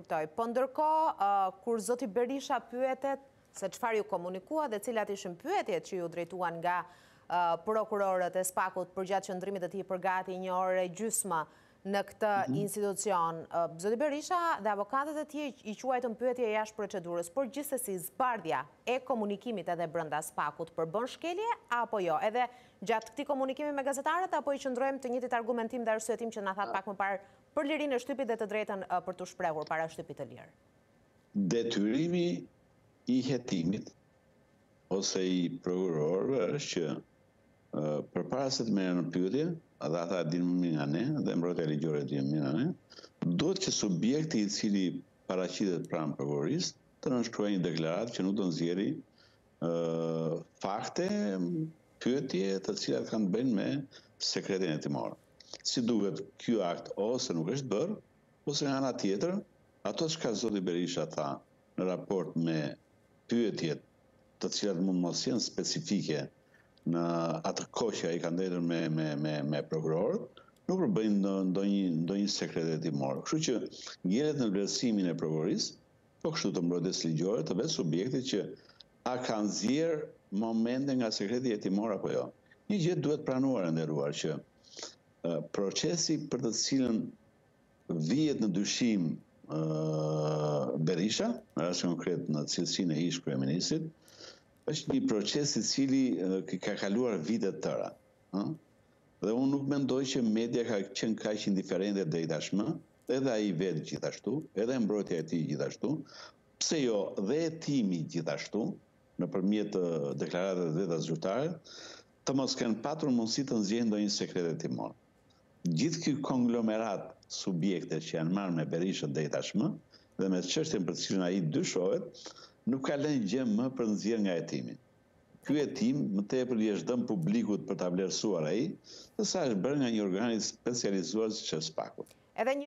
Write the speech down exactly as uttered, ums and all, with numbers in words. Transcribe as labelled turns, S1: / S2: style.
S1: kuptoj. Po ndërkohë, kur zoti Berisha pyetet se çfarë ju komunikua dhe cilat ishin pyetjet që ju drejtuan nga prokurorët e Spakut përgjatë qëndrimit të tij për gati një orë e gjysmë në këtë institucion. Zoti Berisha dhe avokatët e tij i quajtën pyetje jashtë procedurës, por gjithsesi zbardhja e komunikimit edhe brenda Spakut përbën shkelje apo jo? Edhe gjatë këtij komunikimi me gazetarët apo i qëndrojmë të njëjtit argumentim dhe arsyetim që na that pak më parë për lirinë e shtypit dhe të drejtën për të shprehur para shtypit të lirë?
S2: Detyrimi i hetimit ose i prokurorëve është që përpara se të merren në pyetje, dhe ata dinë më mirë nga ne, dhe mbrojtja ligjore dinë më mirë nga ne, duhet që subjekti i cili paraqitet pranë prokurorisë të nënshkruajë një deklaratë që nuk do nxjerrë fakte, pyetje të cilat kanë të bëjnë me sekretin hetimor. Si duket, ky akt ose nuk është bërë, ose nga ana tjetër, ato çka zoti Berisha tha në raport me pyetjet të cilat mund mos jenë specifike në atë kohë që ai ka ndërtuar me me me me prokurorët, nuk përbëjnë ndonjë ndonjë sekret hetimor. Kështu që ngjelet në vlerësimin e prokurorisë, po kështu të mbrojtjes ligjore të vetë subjektit që a ka nxjerr momente nga sekreti hetimor apo jo. Një gjë duhet pranuar e nderuar që uh, procesi për të cilën vihet në dyshim uh, Berisha, në rast konkret në cilësinë e ish kryeministit, është një proces i cili ka kaluar vite të tëra. Dhe unë nuk mendoj që media ka qenë kaq indiferente deri tashmë, edhe ai vetë gjithashtu, edhe mbrojtja e tij gjithashtu, pse jo dhe hetimi gjithashtu, nëpërmjet deklaratave të veta zyrtare, të mos kenë patur mundësi të nxjerrë ndonjë sekret hetimor. Gjithë ky konglomerat subjekte që janë marrë me Berishën deri tashmë dhe me çështjen për të cilën ai dyshohet, nuk ka lënë gjë më për nxjerrë nga hetimi. Ky hetim më tepër i është dhënë publikut për ta vlerësuar ai, se sa është bërë nga një organ i specializuar siç është Spaku.
S1: Edhe një